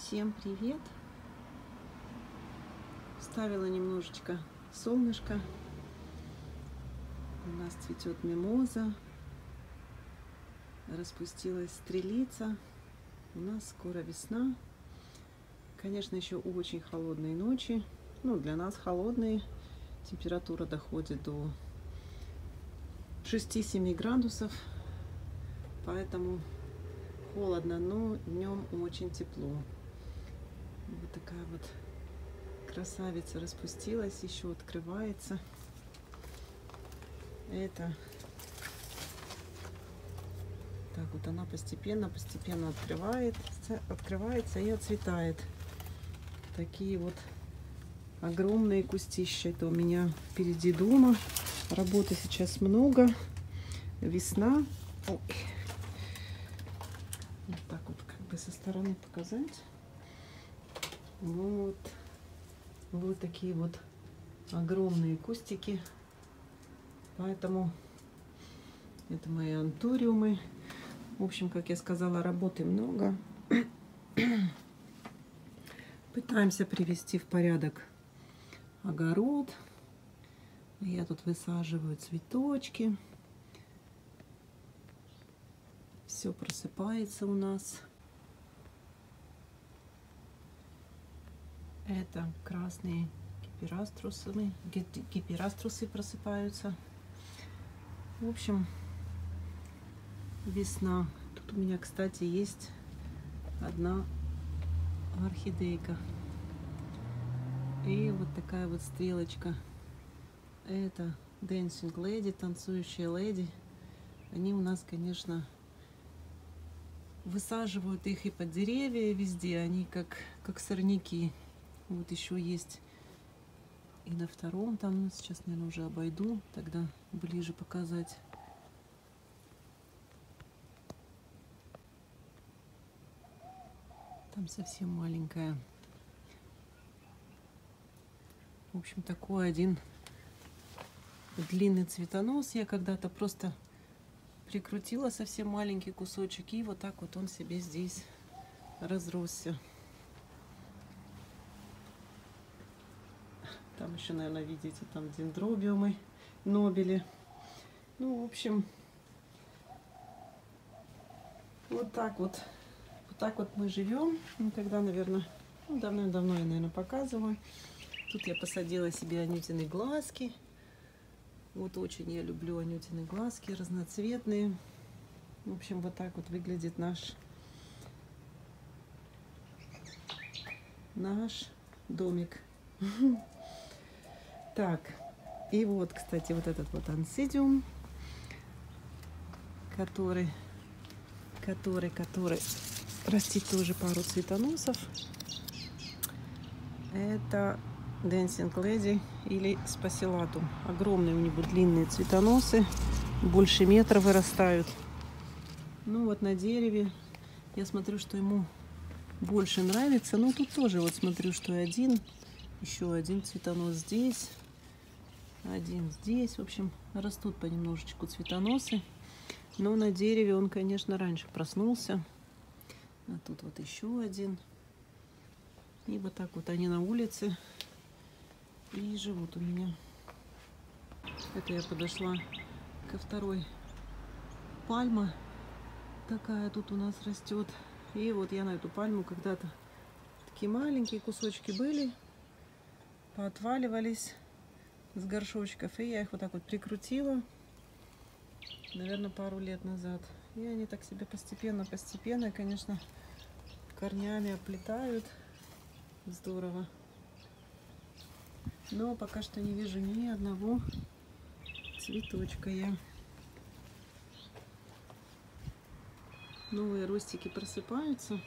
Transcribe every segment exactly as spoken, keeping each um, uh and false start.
Всем привет! Вставила немножечко солнышко. У нас цветет мимоза. Распустилась стрелица. У нас скоро весна. Конечно, еще очень холодные ночи. Ну, для нас холодные. Температура доходит до шести-семи градусов. Поэтому холодно, но днем очень тепло. Вот такая вот красавица распустилась, еще открывается. Это так вот она постепенно, постепенно открывается, открывается и отцветает. Такие вот огромные кустища. Это у меня впереди дома. Работы сейчас много. Весна. Ой. Вот так вот как бы со стороны показать. Вот. Вот такие вот огромные кустики. Поэтому это мои антуриумы. В общем, как я сказала, работы много. Пытаемся привести в порядок огород. Я тут высаживаю цветочки. Все просыпается у нас. Это красные гипераструсы, гипераструсы просыпаются. В общем, весна. Тут у меня, кстати, есть одна орхидейка. И вот такая вот стрелочка. Это Dancing Lady, танцующая леди. Они у нас, конечно, высаживают их и под деревья, и везде. Они как, как сорняки. Вот еще есть и на втором, там сейчас, наверное, уже обойду, тогда ближе показать. Там совсем маленькая. В общем, такой один длинный цветонос. Я когда-то просто прикрутила совсем маленький кусочек, и вот так вот он себе здесь разросся. Там еще, наверное, видите, там дендробиумы, нобели. Ну, в общем, вот так вот. Вот так вот мы живем. Никогда, наверное, ну, давно-давно я, наверное, показываю. Тут я посадила себе анютины глазки. Вот очень я люблю анютины глазки, разноцветные. В общем, вот так вот выглядит наш, наш домик. Так, и вот, кстати, вот этот вот ансидиум, который, который, который растит тоже пару цветоносов. Это Dancing Lady или Spaculatum. Огромные у него длинные цветоносы, больше метра вырастают. Ну вот на дереве я смотрю, что ему больше нравится. Но тут тоже вот смотрю, что и один, еще один цветонос здесь. Один здесь. В общем, растут понемножечку цветоносы. Но на дереве он, конечно, раньше проснулся. А тут вот еще один. И вот так вот они на улице и живут у меня. Это я подошла ко второй. Пальма такая тут у нас растет. И вот я на эту пальму когда-то такие маленькие кусочки были, поотваливались с горшочков, и я их вот так вот прикрутила, наверное, пару лет назад. И они так себе постепенно-постепенно, конечно, корнями оплетают. Здорово. Но пока что не вижу ни одного цветочка я. Новые ростики просыпаются.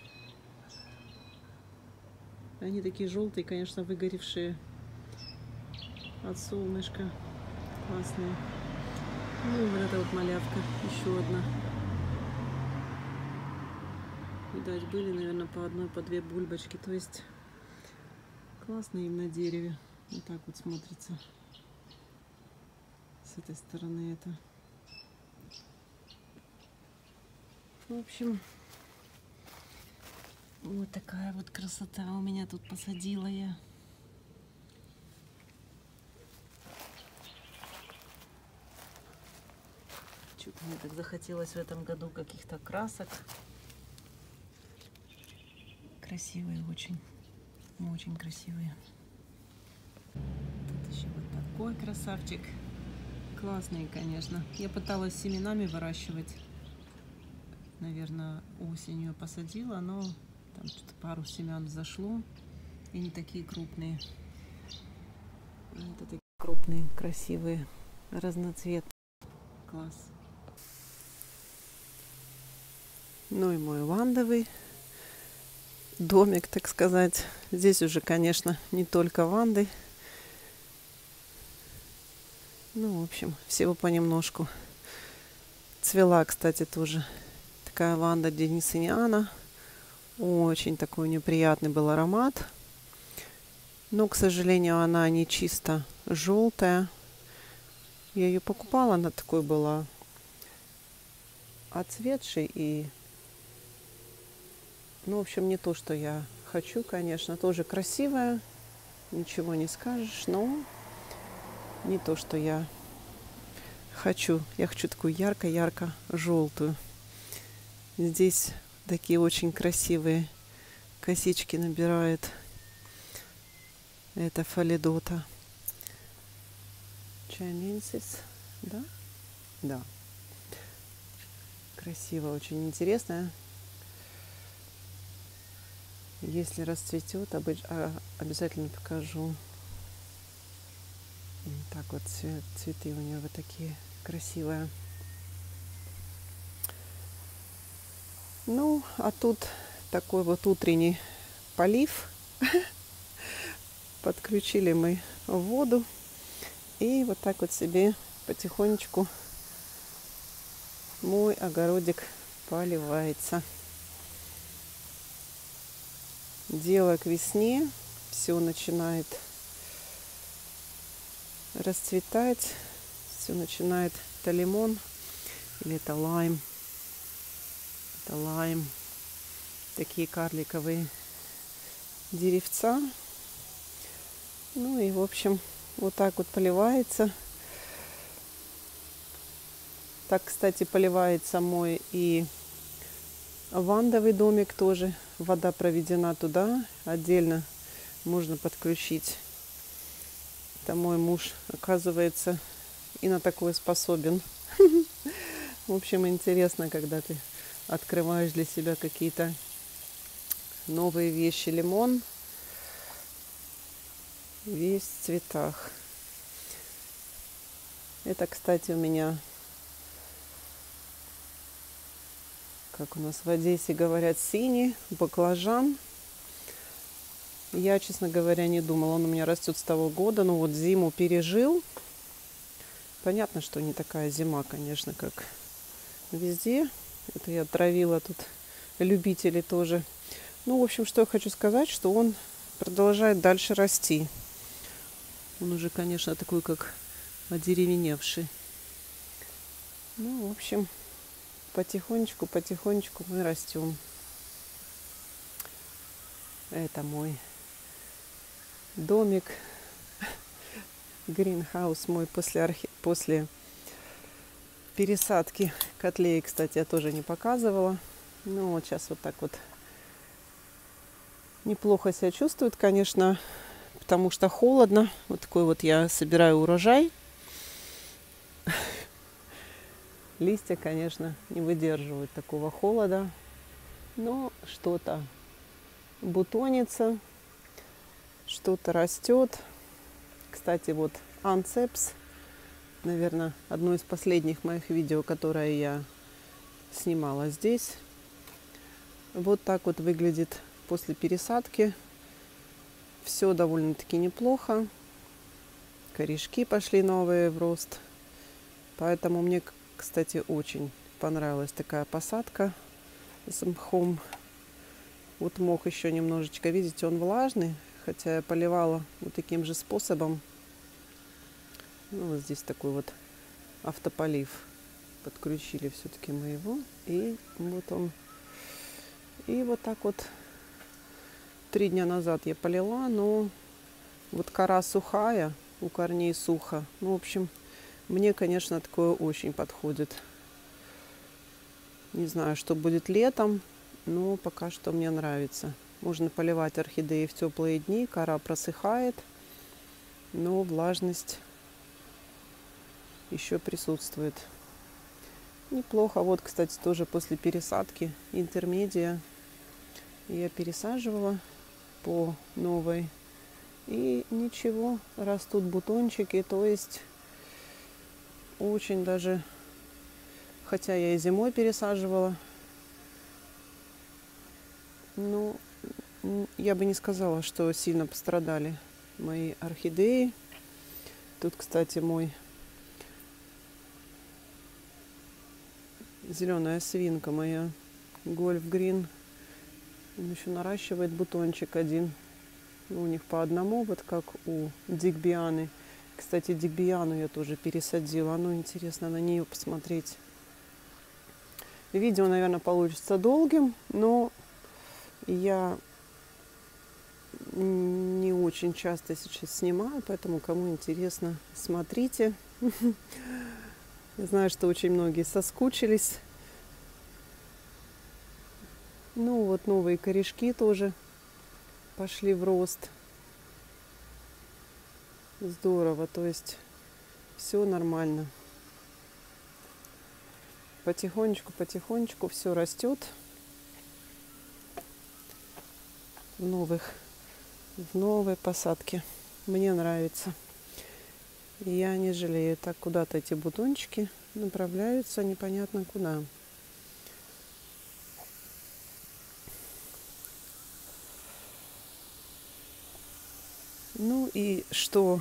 Они такие желтые, конечно, выгоревшие от солнышка. Классные. Ну и вот эта вот малявка, еще одна. Видать, были, наверное, по одной, по две бульбочки. То есть классно им на дереве. Вот так вот смотрится. С этой стороны это. В общем, Вот такая вот красота у меня тут посадила я. Что-то мне так захотелось в этом году каких-то красок. Красивые очень. Очень красивые. Тут еще вот такой красавчик. Классные, конечно. Я пыталась семенами выращивать. Наверное, осенью посадила, но там что-то пару семян зашло. И не такие крупные. Это такие крупные, красивые, разноцветные. Класс. Ну и мой вандовый домик, так сказать. Здесь уже, конечно, не только ванды. Ну, в общем, всего понемножку. Цвела, кстати, тоже такая ванда денисиниана. Очень такой неприятный был аромат. Но, к сожалению, она не чисто желтая. Я ее покупала, она такой была отцветшей и, ну, в общем, не то, что я хочу, конечно. Тоже красивая, ничего не скажешь, но не то, что я хочу. Я хочу такую ярко-ярко желтую. Здесь такие очень красивые косички набирает. Это фалидота чайненсис, да? Да. Красиво, очень интересная. Если расцветет, обязательно покажу. Так вот цвет, цветы у нее вот такие красивые. Ну, а тут такой вот утренний полив. Подключили мы воду. И вот так вот себе потихонечку мой огородик поливается. Дело к весне. Все начинает расцветать. Все начинает. Это лимон или это лайм. Это лайм. Такие карликовые деревца. Ну и, в общем, вот так вот поливается. Так, кстати, поливается мой и вандовый домик тоже. Вода проведена туда. Отдельно можно подключить. Это мой муж, оказывается, и на такое способен. В общем, интересно, когда ты открываешь для себя какие-то новые вещи. Лимон весь в цветах. Это, кстати, у меня, как у нас в Одессе говорят, синий баклажан. Я, честно говоря, не думала. Он у меня растет с того года. Но вот зиму пережил. Понятно, что не такая зима, конечно, как везде. Это я травила тут любителей тоже. Ну, в общем, что я хочу сказать, что он продолжает дальше расти. Он уже, конечно, такой, как одеревеневший. Ну, в общем, потихонечку, потихонечку мы растем. Это мой домик. Гринхаус мой после, архи... после пересадки котлеи, кстати, я тоже не показывала. Ну, вот сейчас вот так вот неплохо себя чувствует, конечно, потому что холодно. Вот такой вот я собираю урожай. Листья, конечно, не выдерживают такого холода. Но что-то бутонится, что-то растет. Кстати, вот анцепс, наверное, одно из последних моих видео, которое я снимала здесь. Вот так вот выглядит после пересадки. Все довольно-таки неплохо. Корешки пошли новые в рост. Поэтому мне, кстати, очень понравилась такая посадка с мхом. Вот мох еще немножечко, видите, он влажный. Хотя я поливала вот таким же способом. Ну, вот здесь такой вот автополив. Подключили все-таки мы его. И вот он. И вот так вот три дня назад я полила, но вот кора сухая, у корней сухо. Ну, в общем, мне, конечно, такое очень подходит. Не знаю, что будет летом, но пока что мне нравится. Можно поливать орхидеи в теплые дни, кора просыхает, но влажность еще присутствует. Неплохо. Вот, кстати, тоже после пересадки интермедия я пересаживала по новой. И ничего, растут бутончики, то есть очень даже, хотя я и зимой пересаживала, ну, я бы не сказала, что сильно пострадали мои орхидеи. Тут, кстати, мой зеленая свинка моя, Гольф Грин, он еще наращивает бутончик один. У них по одному, вот как у Дигбианы. Кстати, Дигбиану я тоже пересадила. Ну, интересно на нее посмотреть. Видео, наверное, получится долгим, но я не очень часто сейчас снимаю, поэтому кому интересно, смотрите. Я знаю, что очень многие соскучились. Ну, вот новые корешки тоже пошли в рост. Здорово, то есть все нормально. Потихонечку, потихонечку все растет в новых, в новой посадке. Мне нравится. И я не жалею. Так куда-то эти бутончики направляются непонятно куда. Ну и что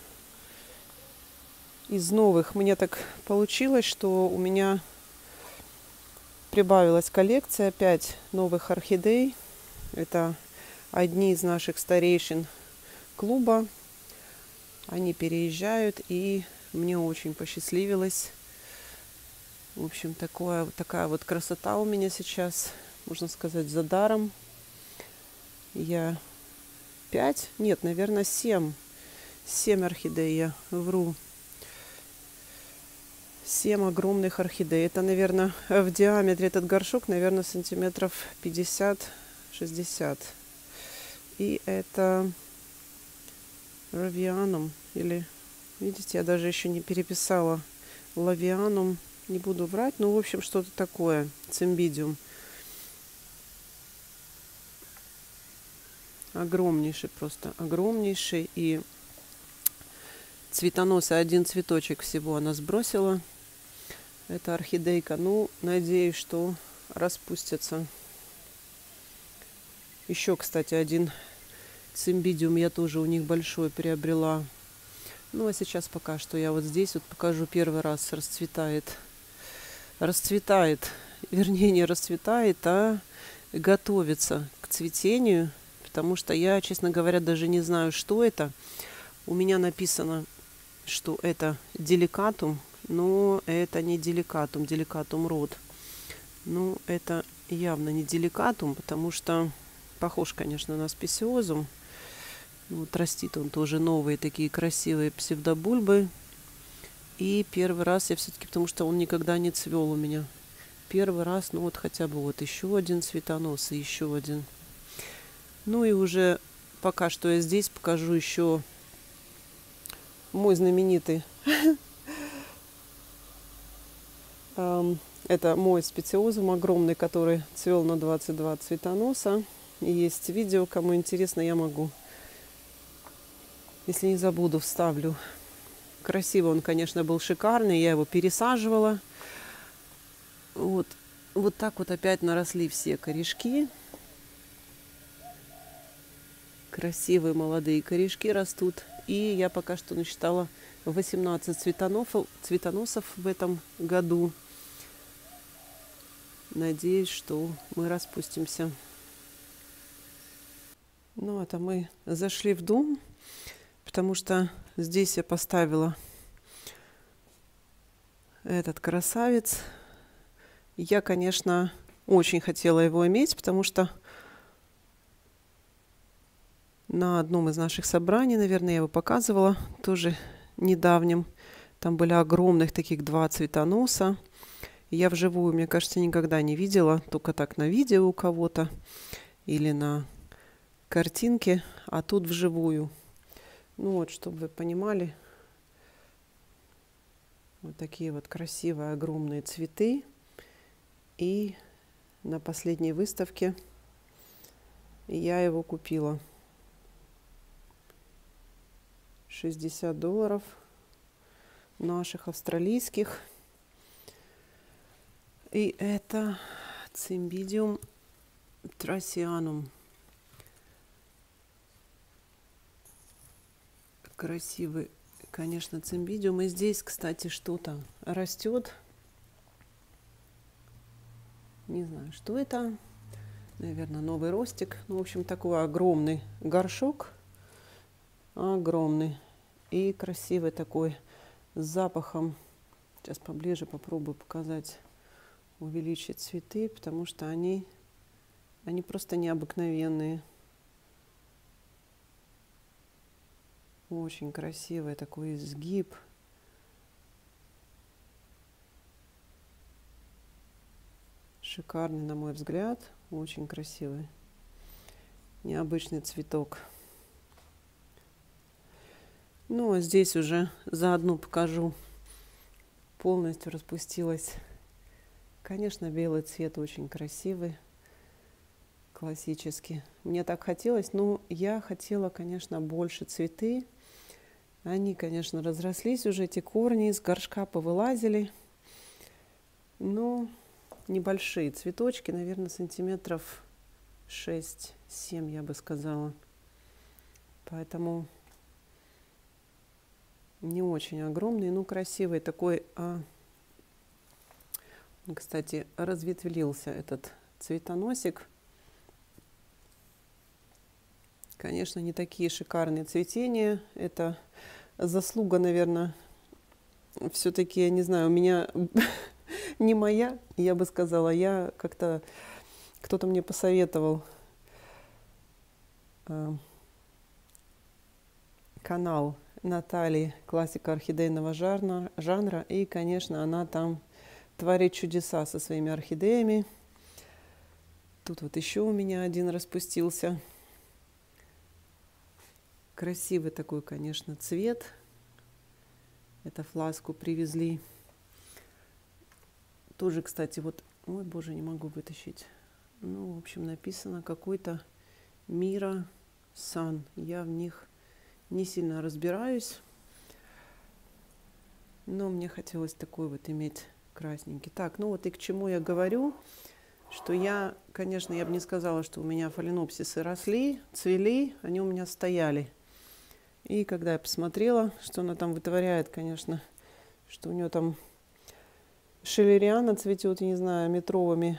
из новых? Мне так получилось, что у меня прибавилась коллекция опять новых орхидей. Это одни из наших старейшин клуба. Они переезжают, и мне очень посчастливилось. В общем, такое, такая вот красота у меня сейчас, можно сказать, за даром. Я пять, нет, наверное, семь. Семь орхидей, я вру. Семь огромных орхидей. Это, наверное, в диаметре этот горшок, наверное, сантиметров пятьдесят-шестьдесят. И это равианум, или, видите, я даже еще не переписала. Лавианум, не буду врать, ну, в общем, что-то такое. Цимбидиум. Огромнейший, просто огромнейший. И цветоносы, один цветочек всего она сбросила. Это орхидейка. Ну, надеюсь, что распустится. Еще, кстати, один цимбидиум я тоже у них большой приобрела. Ну, а сейчас пока что я вот здесь вот покажу, первый раз расцветает. Расцветает, вернее, не расцветает, а готовится к цветению. Потому что я, честно говоря, даже не знаю, что это. У меня написано, что это деликатум, но это не деликатум, деликатум род. Ну, это явно не деликатум, потому что похож, конечно, на спесиозум. Вот растит он тоже новые такие красивые псевдобульбы. И первый раз я все-таки, потому что он никогда не цвел у меня. Первый раз, ну вот хотя бы вот еще один цветонос и еще один. Ну и уже пока что я здесь покажу еще мой знаменитый. Это мой специозум огромный, который цвел на двадцать два цветоноса. И есть видео, кому интересно, я могу, если не забуду, вставлю. Красивый он, конечно, был шикарный. Я его пересаживала. Вот, вот так вот опять наросли все корешки. Красивые молодые корешки растут. И я пока что насчитала восемнадцать цветоносов, цветоносов в этом году. Надеюсь, что мы распустимся. Ну, это мы зашли в дом, потому что здесь я поставила этот красавец. Я, конечно, очень хотела его иметь, потому что на одном из наших собраний, наверное, я его показывала, тоже недавнем. Там были огромных таких два цветоноса. Я вживую, мне кажется, никогда не видела, только так на видео у кого-то или на картинке, а тут вживую. Ну вот, чтобы вы понимали, вот такие вот красивые огромные цветы. И на последней выставке я его купила. шестьдесят долларов наших австралийских. И это Cymbidium thracianum. Красивый, конечно, Cymbidium. И здесь, кстати, что-то растет. Не знаю, что это. Наверное, новый ростик. Ну, в общем, такой огромный горшок. Огромный. И красивый такой, с запахом. Сейчас поближе попробую показать, увеличить цветы, потому что они, они просто необыкновенные. Очень красивый такой изгиб. Шикарный, на мой взгляд. Очень красивый. Необычный цветок. Ну, а здесь уже заодно покажу. Полностью распустилась. Конечно, белый цвет очень красивый. Классический. Мне так хотелось. Но я хотела, конечно, больше цветы. Они, конечно, разрослись уже. Эти корни из горшка повылазили. Но небольшие цветочки. Наверное, сантиметров шесть-семь, я бы сказала. Поэтому не очень огромный, но красивый такой. А, кстати, разветвлился этот цветоносик. Конечно, не такие шикарные цветения. Это заслуга, наверное, все-таки, я не знаю, у меня не моя, я бы сказала. Я как-то, кто-то мне посоветовал э, канал Натальи, классика орхидейного жанра, жанра. И, конечно, она там творит чудеса со своими орхидеями. Тут вот еще у меня один распустился. Красивый такой, конечно, цвет. Это фласку привезли. Тоже, кстати, вот... Ой, боже, не могу вытащить. Ну, в общем, написано какой-то Mira Sun. Я в них не сильно разбираюсь. Но мне хотелось такой вот иметь красненький. Так, ну вот и к чему я говорю. Что я, конечно, я бы не сказала, что у меня фаленопсисы росли, цвели. Они у меня стояли. И когда я посмотрела, что она там вытворяет, конечно, что у нее там шиллериана цветет, я не знаю, метровыми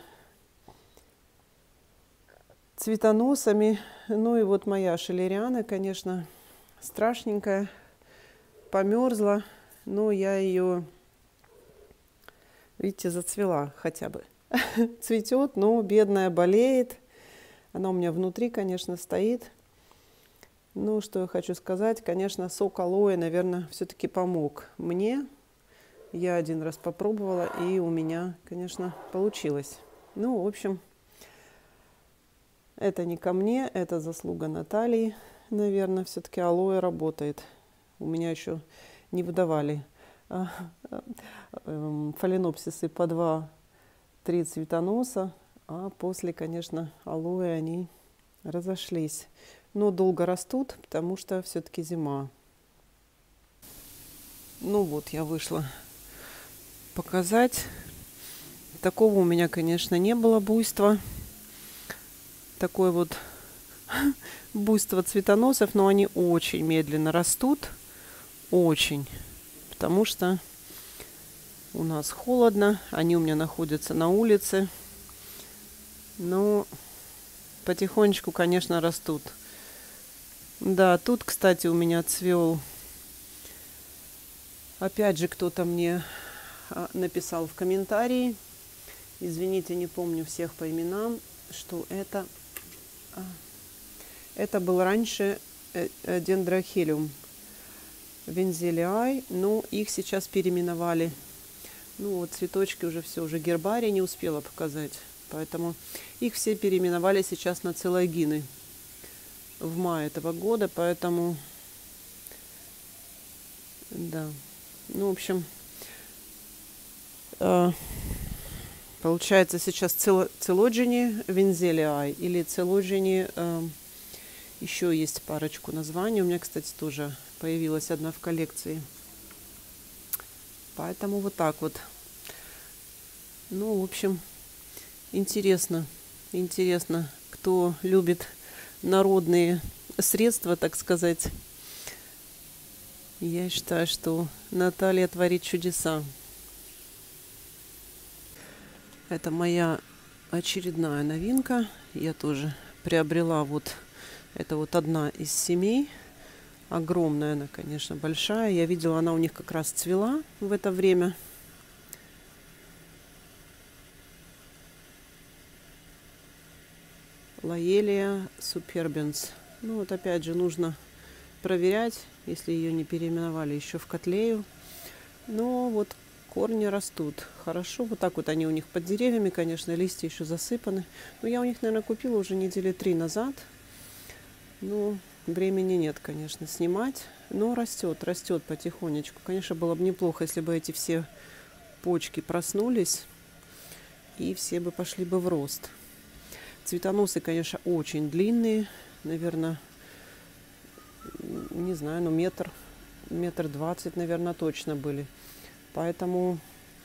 цветоносами. Ну и вот моя шиллериана, конечно, страшненькая, померзла. Но я ее, видите, зацвела хотя бы. Цветет, но бедная болеет. Она у меня внутри, конечно, стоит. Ну, что я хочу сказать, конечно, сок алоэ, наверное, все-таки помог мне. Я один раз попробовала, и у меня, конечно, получилось. Ну, в общем, это не ко мне, это заслуга Натальи, наверное, все-таки алоэ работает. У меня еще не выдавали фаленопсисы по два-три цветоноса, а после, конечно, алоэ они разошлись. Но долго растут, потому что все-таки зима. Ну вот, я вышла показать. Такого у меня, конечно, не было буйства. Такое вот буйство цветоносов, но они очень медленно растут. Очень. Потому что у нас холодно. Они у меня находятся на улице. Но потихонечку, конечно, растут. Да, тут, кстати, у меня цвел. Опять же, кто-то мне написал в комментарии. Извините, не помню всех по именам, что это Это был раньше дендрохелиум вензелиай, но их сейчас переименовали. Ну вот цветочки уже все, уже гербарий не успела показать. Поэтому их все переименовали сейчас на целогины в мае этого года. Поэтому, да, ну, в общем, э, получается сейчас целоджини вензелиай или целоджини, э, еще есть парочку названий. У меня, кстати, тоже появилась одна в коллекции. Поэтому вот так вот. Ну, в общем, интересно. Интересно, кто любит народные средства, так сказать. Я считаю, что Наталья творит чудеса. Это моя очередная новинка. Я тоже приобрела вот, это вот одна из семей. Огромная она, конечно, большая. Я видела, она у них как раз цвела в это время. Лоелия супербенс. Ну вот опять же нужно проверять, если ее не переименовали еще в котлею. Но вот корни растут хорошо. Вот так вот они у них под деревьями, конечно, листья еще засыпаны. Но я у них, наверное, купила уже недели три назад. Ну, времени нет, конечно, снимать. Но растет, растет потихонечку. Конечно, было бы неплохо, если бы эти все почки проснулись и все бы пошли бы в рост. Цветоносы, конечно, очень длинные. Наверное, не знаю, ну метр, метр двадцать, наверное, точно были. Поэтому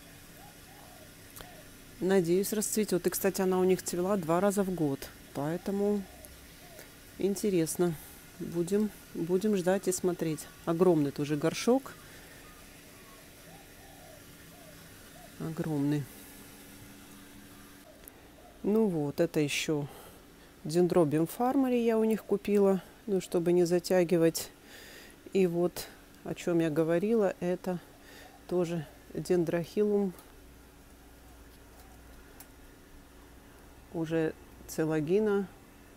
надеюсь, расцветет. И, кстати, она у них цвела два раза в год. Поэтому интересно. Будем, будем ждать и смотреть. Огромный тоже горшок. Огромный. Ну вот, это еще дендробиум фармари я у них купила. Ну, чтобы не затягивать. И вот, о чем я говорила, это тоже дендрохилум. Уже целогина.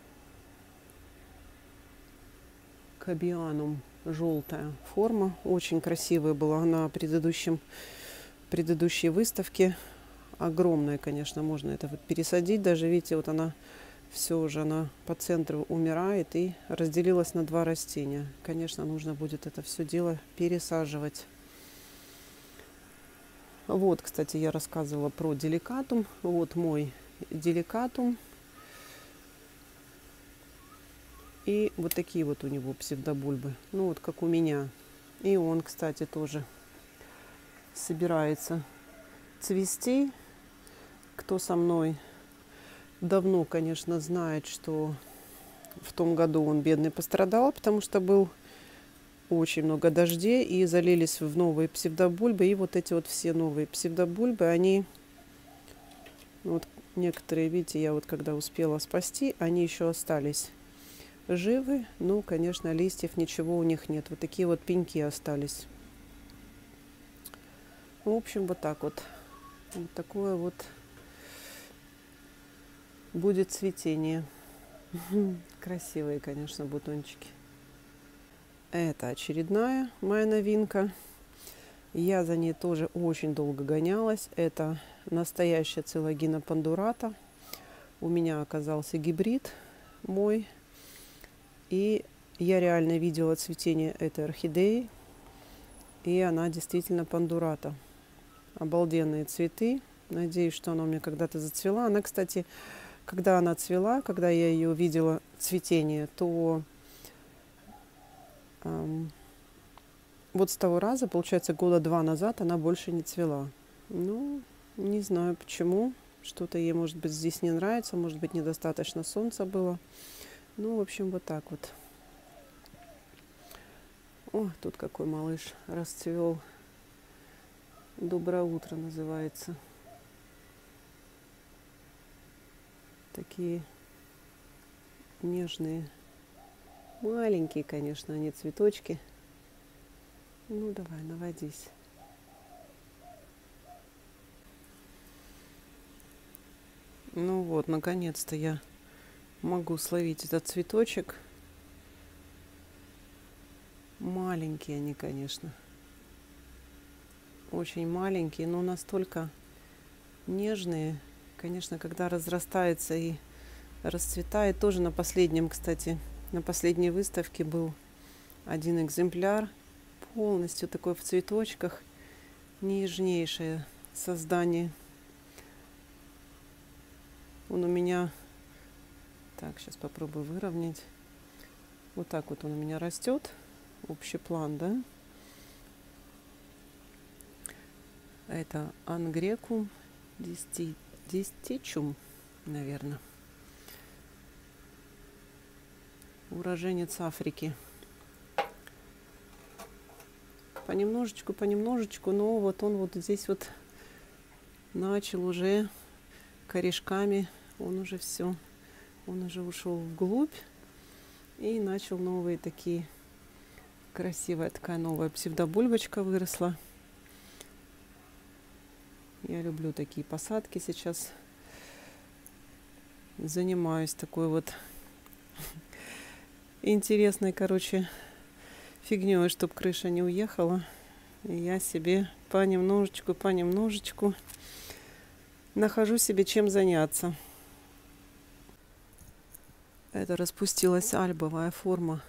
Кабианум. Желтая форма. Очень красивая была на предыдущем, предыдущей выставке. Огромная, конечно, можно это вот пересадить. Даже, видите, вот она все уже, она по центру умирает и разделилась на два растения. Конечно, нужно будет это все дело пересаживать. Вот, кстати, я рассказывала про деликатум. Вот мой деликатум. И вот такие вот у него псевдобульбы. Ну, вот как у меня. И он, кстати, тоже собирается цвести. Кто со мной давно, конечно, знает, что в том году он, бедный, пострадал, потому что был очень много дождей, и залились в новые псевдобульбы. И вот эти вот все новые псевдобульбы, они, вот некоторые, видите, я вот когда успела спасти, они еще остались живы. Ну, конечно, листьев ничего у них нет. Вот такие вот пеньки остались. В общем, вот так вот. Вот такое вот будет цветение. Красивые, конечно, бутончики. Это очередная моя новинка. Я за ней тоже очень долго гонялась. Это настоящая целогина пандурата. У меня оказался гибрид мой. И я реально видела цветение этой орхидеи. И она действительно пандурата. Обалденные цветы. Надеюсь, что она у меня когда-то зацвела. Она, кстати, когда она цвела, когда я ее видела цветение, то эм, вот с того раза, получается, года два назад она больше не цвела. Ну, не знаю почему. Что-то ей, может быть, здесь не нравится. Может быть, недостаточно солнца было. Ну, в общем, вот так вот. О, тут какой малыш расцвел. Доброе утро называется. Такие нежные. Маленькие, конечно, они цветочки. Ну, давай, наводись. Ну вот, наконец-то я могу словить этот цветочек. Маленькие они, конечно. Очень маленькие, но настолько нежные. Конечно, когда разрастается и расцветает. Тоже на последнем, кстати, на последней выставке был один экземпляр. Полностью такой в цветочках. Нежнейшее создание. Он у меня... Так, сейчас попробую выровнять. Вот так вот он у меня растет. Общий план, да? Это ангрекум дистичум, наверное. Уроженец Африки. Понемножечку, понемножечку, но вот он вот здесь вот начал уже корешками, он уже все, он уже ушел вглубь и начал новые такие, красивая такая новая псевдобульбочка выросла. Я люблю такие посадки сейчас. Занимаюсь такой вот интересной, короче, фигней, чтобы крыша не уехала. И я себе понемножечку, понемножечку нахожу себе чем заняться. Это распустилась альбовая форма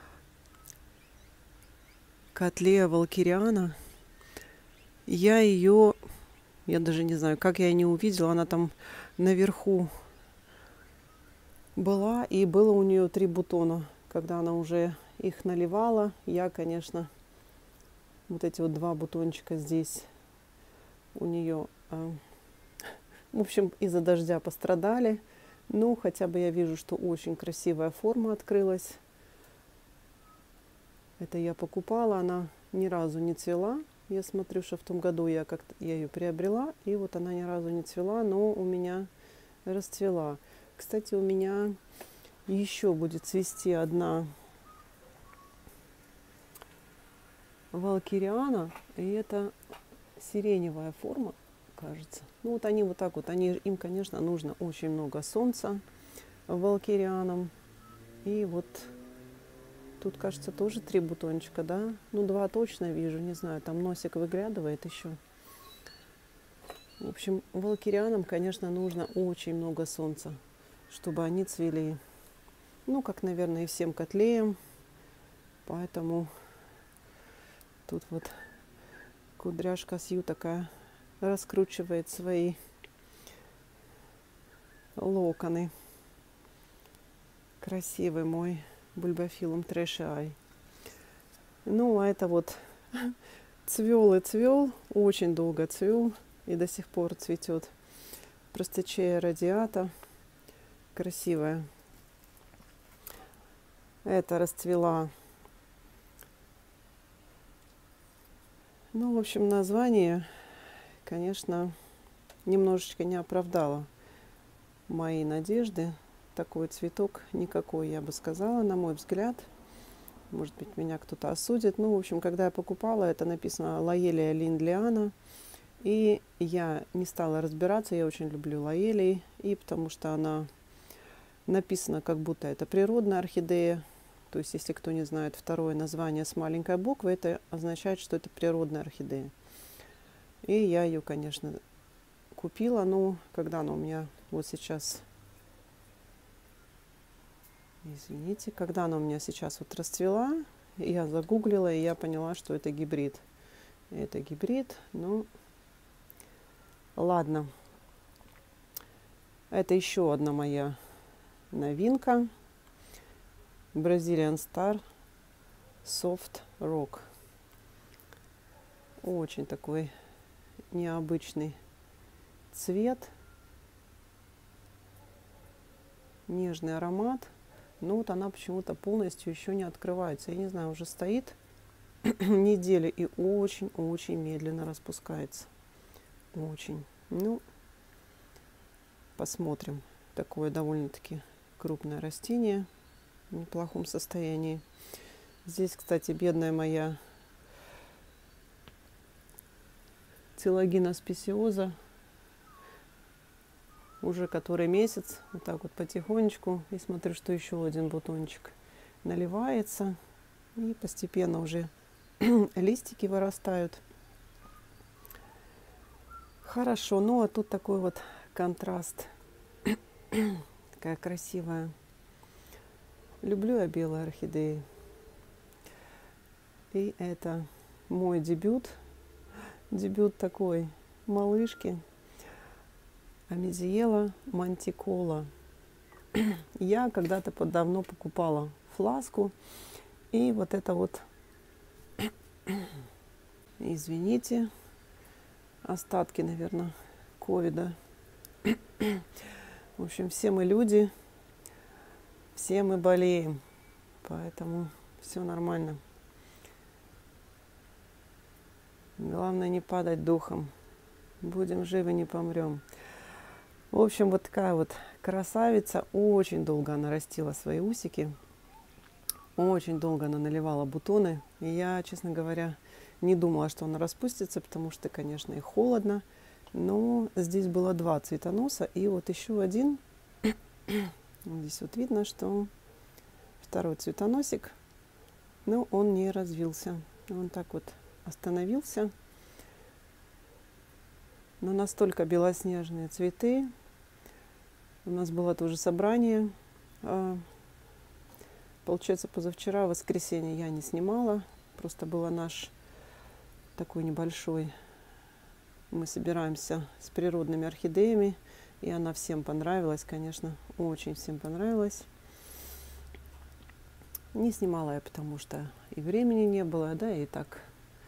Котлея валкириана. Я ее, я даже не знаю, как я ее не увидела, она там наверху была, и было у нее три бутона. Когда она уже их наливала, я, конечно, вот эти вот два бутончика здесь у нее, э, в общем, из-за дождя пострадали. Ну, хотя бы я вижу, что очень красивая форма открылась. Это я покупала, она ни разу не цвела. Я смотрю, что в том году я как-то я ее приобрела, и вот она ни разу не цвела, но у меня расцвела. Кстати, у меня еще будет цвести одна валкириана, и это сиреневая форма, кажется. Ну вот они вот так вот, они, им, конечно, нужно очень много солнца валкирианам. И вот тут, кажется, тоже три бутончика, да? Ну, два точно вижу, не знаю, там носик выглядывает еще. В общем, валкирианам, конечно, нужно очень много солнца, чтобы они цвели. Ну, как, наверное, и всем котлеям. Поэтому тут вот кудряшка Сью такая раскручивает свои локоны. Красивый мой бульбофилум Трэши Ай. Ну, а это вот цвел и цвел, очень долго цвел и до сих пор цветет. Простачея радиата. Красивая. Это расцвела. Ну, в общем, название, конечно, немножечко не оправдало мои надежды. Такой цветок никакой, я бы сказала, на мой взгляд. Может быть, меня кто-то осудит. Ну, в общем, когда я покупала, это написано Лоелия линдлиана. И я не стала разбираться. Я очень люблю лоелии. И потому что она написана, как будто это природная орхидея. То есть, если кто не знает второе название с маленькой буквы, это означает, что это природная орхидея. И я ее, конечно, купила. Но когда она у меня вот сейчас... Извините, когда она у меня сейчас вот расцвела, я загуглила, и я поняла, что это гибрид. Это гибрид, ну, ладно. Это еще одна моя новинка. Brazilian Star Soft Rock. Очень такой необычный цвет. Нежный аромат. Но вот она почему-то полностью еще не открывается. Я не знаю, уже стоит неделю и очень-очень медленно распускается. Очень. Ну, посмотрим. Такое довольно-таки крупное растение в неплохом состоянии. Здесь, кстати, бедная моя цилогина спесиоза. Уже который месяц, вот так вот потихонечку. И смотрю, что еще один бутончик наливается. И постепенно уже листики вырастают. Хорошо. Ну а тут такой вот контраст. Такая красивая. Люблю я белые орхидеи. И это мой дебют. Дебют такой малышки. Амезиела мантикола. Я когда-то давно покупала фласку. И вот это вот, извините, остатки, наверное, ковида. В общем, все мы люди, все мы болеем. Поэтому все нормально. Главное не падать духом. Будем живы, не помрем. В общем, вот такая вот красавица. Очень долго она растила свои усики. Очень долго она наливала бутоны. И я, честно говоря, не думала, что она распустится, потому что, конечно, и холодно. Но здесь было два цветоноса. И вот еще один. Здесь вот видно, что второй цветоносик. Но он не развился. Он так вот остановился. Но настолько белоснежные цветы. У нас было тоже собрание. Получается, позавчера, в воскресенье, я не снимала. Просто было наш такой небольшой. Мы собираемся с природными орхидеями. И она всем понравилась, конечно. Очень всем понравилась. Не снимала я, потому что и времени не было, да, и так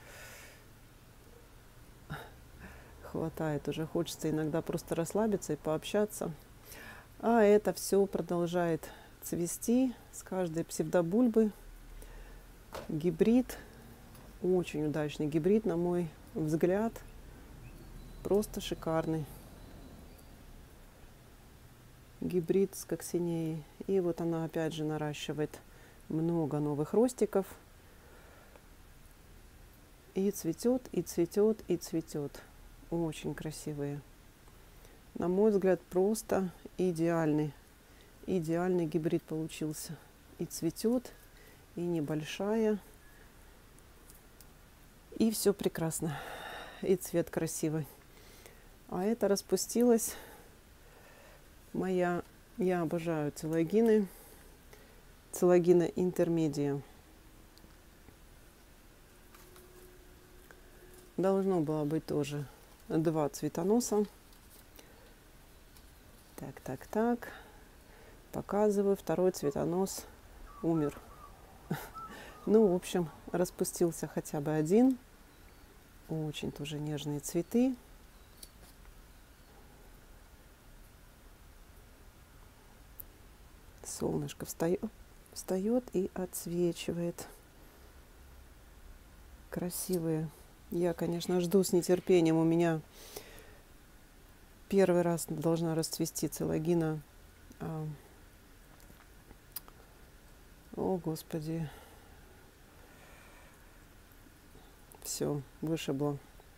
хватает уже. Хочется иногда просто расслабиться и пообщаться. А это все продолжает цвести с каждой псевдобульбы. Гибрид. Очень удачный гибрид, на мой взгляд. Просто шикарный. Гибрид с коксинеей. И вот она опять же наращивает много новых ростиков. И цветет, и цветет, и цветет. Очень красивые. На мой взгляд, просто идеальный. Идеальный гибрид получился. И цветет, и небольшая. И все прекрасно. И цвет красивый. А это распустилась моя, я обожаю целлогины. Целлогина интермедия. Должно было быть тоже два цветоноса. Так, так, так. Показываю. Второй цветонос умер. Ну, в общем, распустился хотя бы один. Очень тоже нежные цветы. Солнышко встает, встает и отсвечивает. Красивые. Я, конечно, жду с нетерпением. У меня первый раз должна расцвести целлогина. О, Господи. Все, вышибло.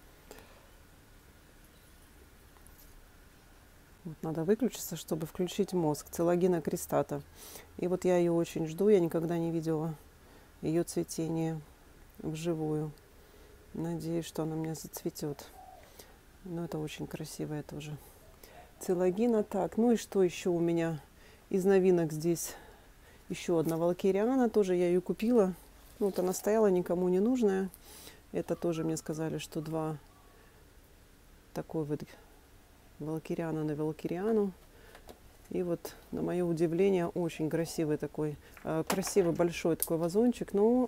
Вот надо выключиться, чтобы включить мозг. Целлогина крестата. И вот я ее очень жду. Я никогда не видела ее цветение вживую. Надеюсь, что она мне зацветет. Но это очень красивая тоже. Целлогина. Так, ну и что еще у меня из новинок здесь? Еще одна валкириана. Тоже я ее купила. Ну, вот она стояла, никому не нужная. Это тоже мне сказали, что два такой вот валкириана на валкириану. И вот, на мое удивление, очень красивый такой, э, красивый большой такой вазончик. Но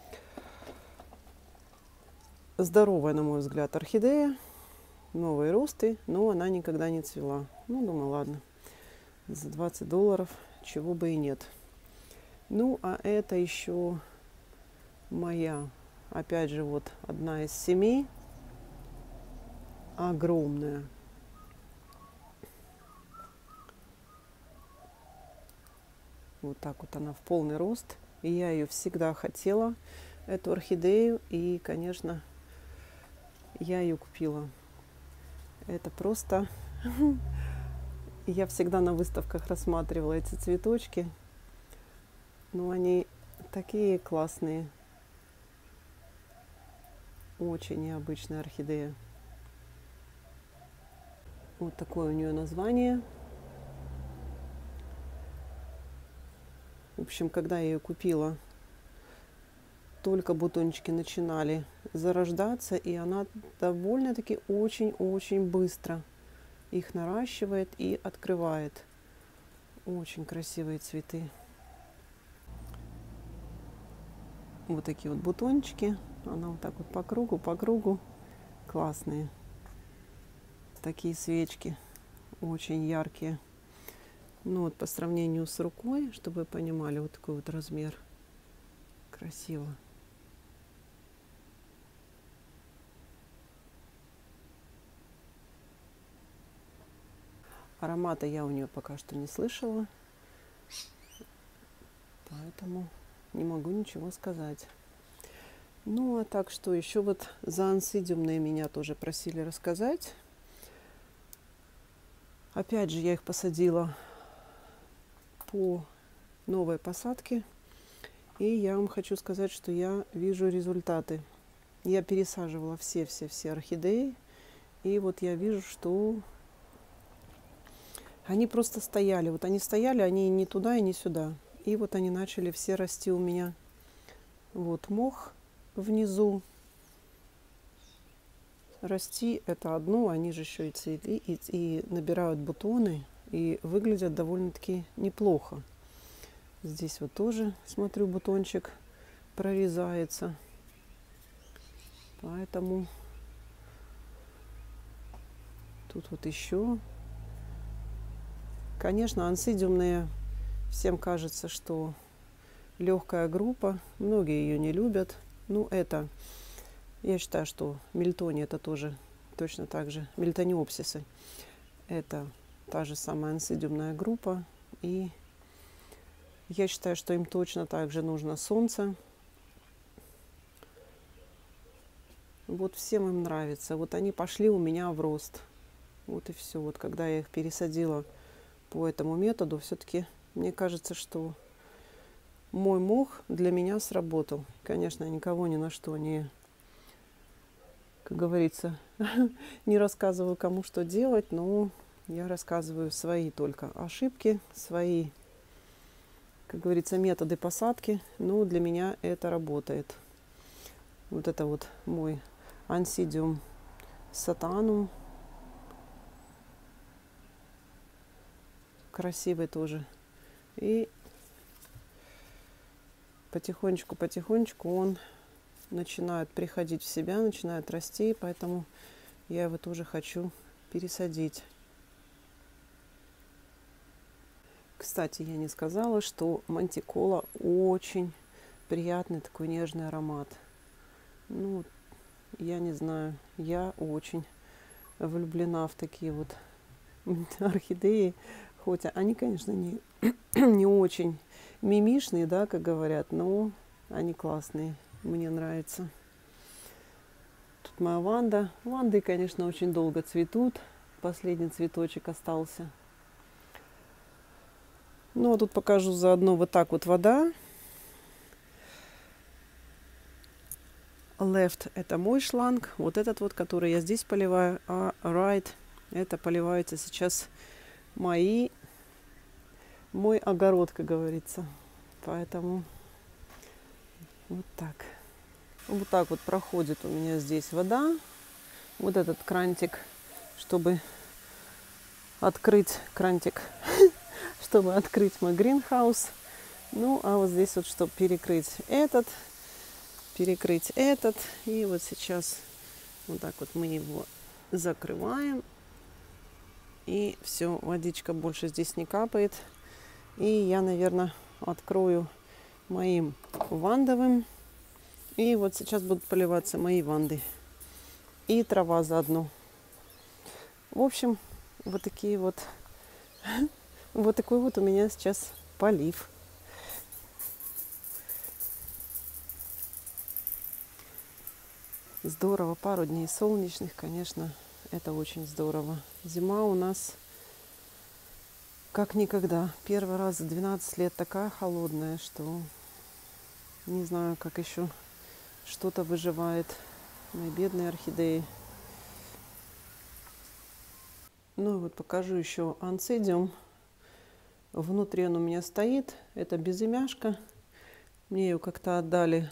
здоровая, на мой взгляд, орхидея. Новые росты, но она никогда не цвела. Ну, думаю, ладно. За двадцать долларов чего бы и нет. Ну, а это еще моя, опять же, вот одна из семи. Огромная. Вот так вот она в полный рост. И я ее всегда хотела, эту орхидею. И, конечно, я ее купила. Это просто... Я всегда на выставках рассматривала эти цветочки. Но они Такие классные. Очень необычная орхидея. Вот такое у нее название. В общем, когда я ее купила, только бутончики начинали зарождаться, и она довольно-таки очень-очень быстро их наращивает и открывает. Очень красивые цветы. Вот такие вот бутончики. Она вот так вот по кругу, по кругу. Классные. Такие свечки. Очень яркие. Ну вот по сравнению с рукой, чтобы вы понимали, вот такой вот размер. Красиво. Аромата я у нее пока что не слышала. Поэтому не могу ничего сказать. Ну, а так что еще вот за ансидиумные меня тоже просили рассказать. Опять же, я их посадила по новой посадке. И я вам хочу сказать, что я вижу результаты. Я пересаживала все-все-все орхидеи. И вот я вижу, что они просто стояли. Вот они стояли, они не туда и не сюда. И вот они начали все расти у меня. Вот мох внизу. Расти это одно, они же еще и цветы, и, и набирают бутоны, и выглядят довольно-таки неплохо. Здесь вот тоже, смотрю, бутончик прорезается. Поэтому тут вот еще. Конечно, ансидиумные, всем кажется, что легкая группа. Многие ее не любят. Ну, это, я считаю, что мельтони это тоже точно так же. Мельтониопсисы. Это та же самая ансидиумная группа. И я считаю, что им точно так же нужно солнце. Вот всем им нравится. Вот они пошли у меня в рост. Вот и все. Вот когда я их пересадила по этому методу, все-таки мне кажется, что мой мох для меня сработал. Конечно, я никого ни на что не, как говорится, не рассказываю, кому что делать, но я рассказываю свои только ошибки, свои, как говорится, методы посадки. Ну, для меня это работает. Вот это вот мой ансидиум сатанум. Красивый тоже. И потихонечку-потихонечку он начинает приходить в себя, начинает расти, поэтому я его тоже хочу пересадить. Кстати, я не сказала, что мантикола очень приятный такой нежный аромат. Ну, я не знаю, я очень влюблена в такие вот орхидеи, хотя они, конечно, не, не очень мимишные, да, как говорят, но они классные, мне нравятся. Тут моя Ванда. Ванды, конечно, очень долго цветут. Последний цветочек остался. Ну, а тут покажу заодно вот так вот вода. Left – это мой шланг. Вот этот вот, который я здесь поливаю. А right – это поливаются сейчас мои, мой огород, как говорится. Поэтому вот так. Вот так вот проходит у меня здесь вода. Вот этот крантик, чтобы открыть крантик, чтобы открыть мой гринхаус. Ну, а вот здесь вот, чтобы перекрыть этот, перекрыть этот. И вот сейчас вот так вот мы его закрываем. И все, водичка больше здесь не капает. И я, наверное, открою моим вандовым. И вот сейчас будут поливаться мои ванды. И трава заодно. В общем, вот такие вот, вот такой вот у меня сейчас полив. Здорово, пару дней солнечных, конечно, это очень здорово. Зима у нас как никогда. Первый раз за двенадцать лет такая холодная, что Не знаю, как еще что-то выживает. Мои бедные орхидеи. Ну и вот покажу еще анцидиум. Внутри он у меня стоит. Это безымяшка. Мне ее как-то отдали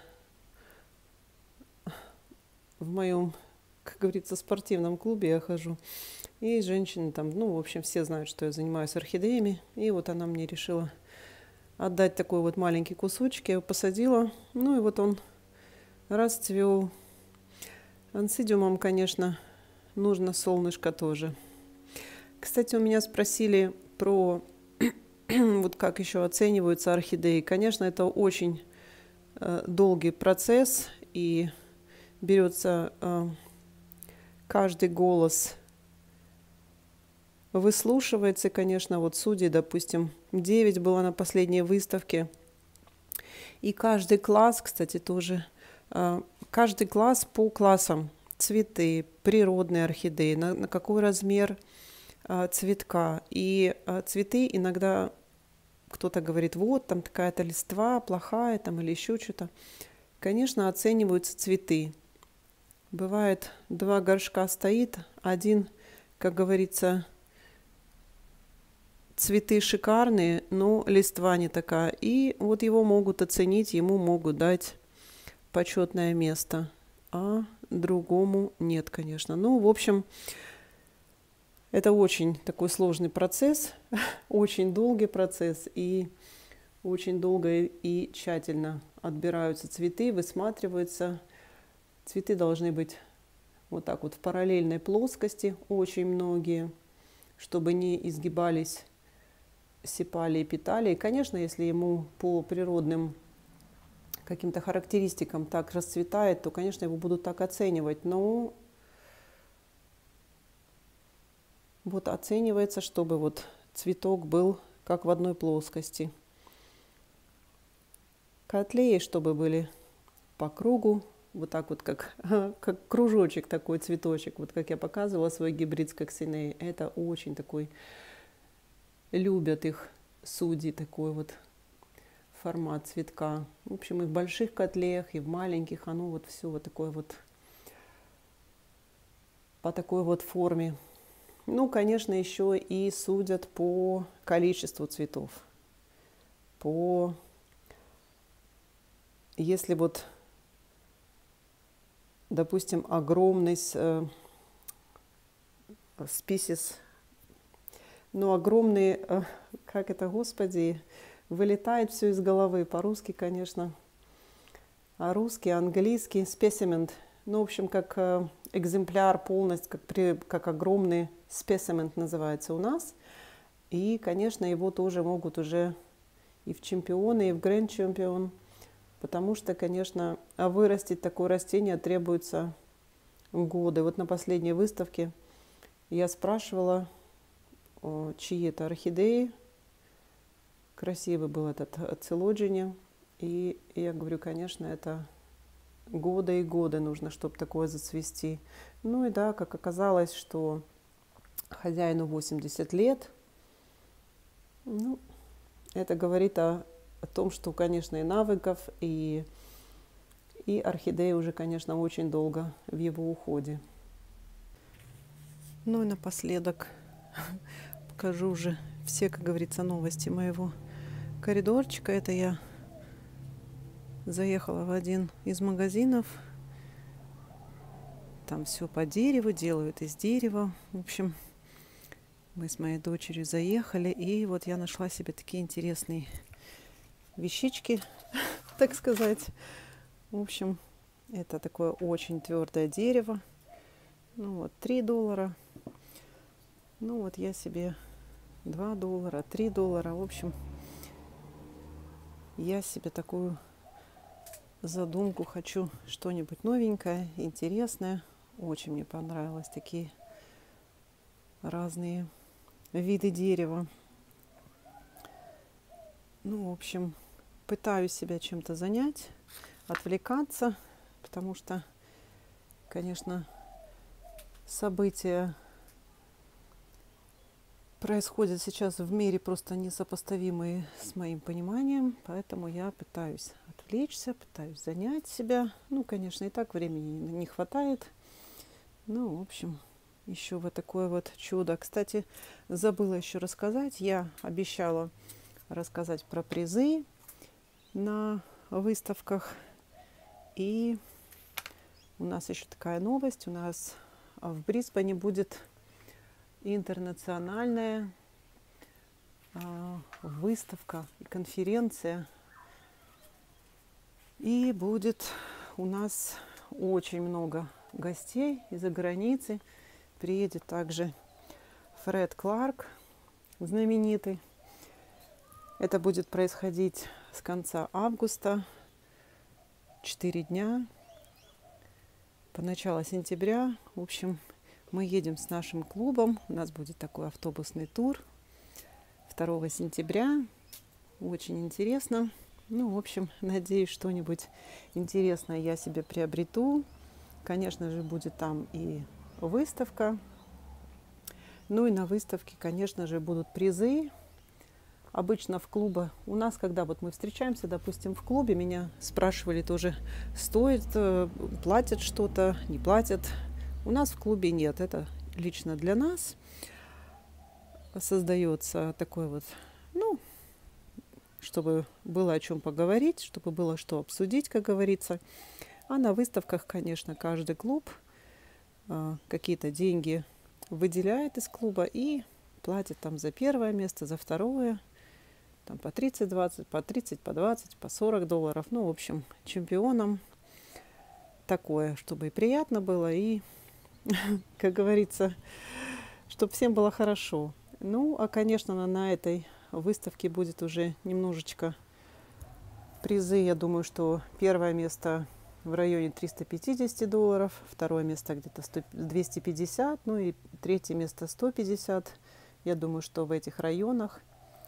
в моем, как говорится, спортивном клубе я хожу. И женщины там, ну, в общем, все знают, что я занимаюсь орхидеями. И вот она мне решила отдать такой вот маленький кусочек. Я его посадила. Ну и вот он расцвел. Анцидиумом, конечно, нужно солнышко тоже. Кстати, у меня спросили про вот как еще оцениваются орхидеи. Конечно, это очень э, долгий процесс, и берется э, каждый голос, выслушивается, конечно, вот судей, допустим, девять было на последней выставке. И каждый класс, кстати, тоже, э, каждый класс по классам. Цветы, природные орхидеи, на, на какой размер цветка. И цветы иногда кто-то говорит, вот там такая-то листва плохая там или еще что-то. Конечно, оцениваются цветы. Бывает, два горшка стоит, один, как говорится, цветы шикарные, но листва не такая. И вот его могут оценить, ему могут дать почетное место, а другому нет, конечно. Ну, в общем, это очень такой сложный процесс, очень долгий процесс, и очень долго и тщательно отбираются цветы, высматриваются. Цветы должны быть вот так вот в параллельной плоскости, очень многие, чтобы не изгибались сепалии, петалии. Конечно, если ему по природным каким-то характеристикам так расцветает, то, конечно, его будут так оценивать, но вот оценивается, чтобы вот цветок был как в одной плоскости. Котлеи, чтобы были по кругу, вот так вот, как, как кружочек такой, цветочек. Вот как я показывала свой гибрид с коксинеей. Это очень такой, любят их судьи, такой вот формат цветка. В общем, и в больших котлеях, и в маленьких, оно вот все вот такое вот, по такой вот форме. Ну, конечно, еще и судят по количеству цветов. По... Если вот, допустим, огромный э, списис, ну, огромный, э, как это, господи, вылетает все из головы. По-русски, конечно. А русский, английский, спесимент. Ну, в общем, как э, экземпляр полностью, как, при, как огромный спесимент называется у нас. И, конечно, его тоже могут уже и в чемпионы, и в гранд-чемпион. Потому что, конечно, вырастить такое растение требуется годы. Вот на последней выставке я спрашивала, чьи это орхидеи. Красивый был этот целоджини. И я говорю, конечно, это годы и годы нужно, чтобы такое зацвести. Ну и да, как оказалось, что хозяину восемьдесят лет. Ну, это говорит о, о том, что, конечно, и навыков, и, и орхидеи уже, конечно, очень долго в его уходе. Ну и напоследок покажу уже все, как говорится, новости моего коридорчика. Это я заехала в один из магазинов. Там все по дереву, делают из дерева. В общем, мы с моей дочерью заехали, и вот я нашла себе такие интересные вещички, так сказать. В общем, это такое очень твердое дерево. Ну вот, три доллара. Ну вот я себе два доллара, три доллара. В общем, я себе такую задумку хочу, что-нибудь новенькое, интересное. Очень мне понравилось, такие разные виды дерева. Ну, в общем, пытаюсь себя чем-то занять, отвлекаться, потому что, конечно, события происходят сейчас в мире просто несопоставимые с моим пониманием, поэтому я пытаюсь отвлекаться. отвлечься, пытаюсь занять себя. Ну, конечно, и так времени не хватает. Ну, в общем, еще вот такое вот чудо. Кстати, забыла еще рассказать. Я обещала рассказать про призы на выставках. И у нас еще такая новость. У нас в Брисбене будет интернациональная а, выставка и конференция. И будет у нас очень много гостей из-за границы. Приедет также Фред Кларк, знаменитый. Это будет происходить с конца августа, четыре дня, по началу сентября. В общем, мы едем с нашим клубом. У нас будет такой автобусный тур второго сентября. Очень интересно. Ну, в общем, надеюсь, что-нибудь интересное я себе приобрету. Конечно же, будет там и выставка. Ну и на выставке, конечно же, будут призы. Обычно в клубе, у нас, когда вот мы встречаемся, допустим, в клубе, меня спрашивали тоже, стоит, платят что-то, не платят. У нас в клубе нет, это лично для нас создается такой вот, ну, чтобы было о чем поговорить, чтобы было что обсудить, как говорится. А на выставках, конечно, каждый клуб а, какие-то деньги выделяет из клуба и платит там за первое место, за второе. Там по тридцать, двадцать, по тридцать, по двадцать, по сорок долларов. Ну, в общем, чемпионам такое, чтобы и приятно было, и, как говорится, чтобы всем было хорошо. Ну, а, конечно, на, на этой выставке будет уже немножечко призы. Я думаю, что первое место в районе триста пятьдесят долларов, второе место где-то двести пятьдесят, ну и третье место сто пятьдесят. Я думаю, что в этих районах.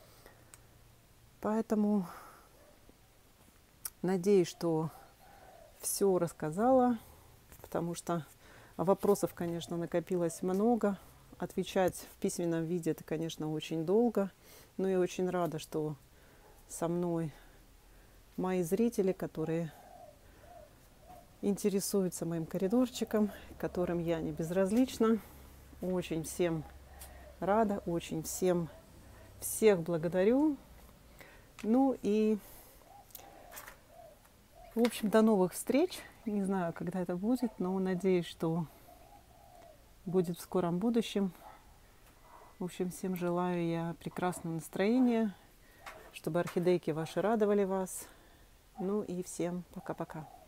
Поэтому надеюсь, что все рассказала, потому что вопросов, конечно, накопилось много. Отвечать в письменном виде это, конечно, очень долго. Но я очень рада, что со мной мои зрители, которые интересуются моим коридорчиком, которым я не безразлична. Очень всем рада, очень всем всех благодарю. Ну и, в общем, до новых встреч. Не знаю, когда это будет, но надеюсь, что будет в скором будущем. В общем, всем желаю я прекрасного настроения, чтобы орхидейки ваши радовали вас. Ну и всем пока-пока.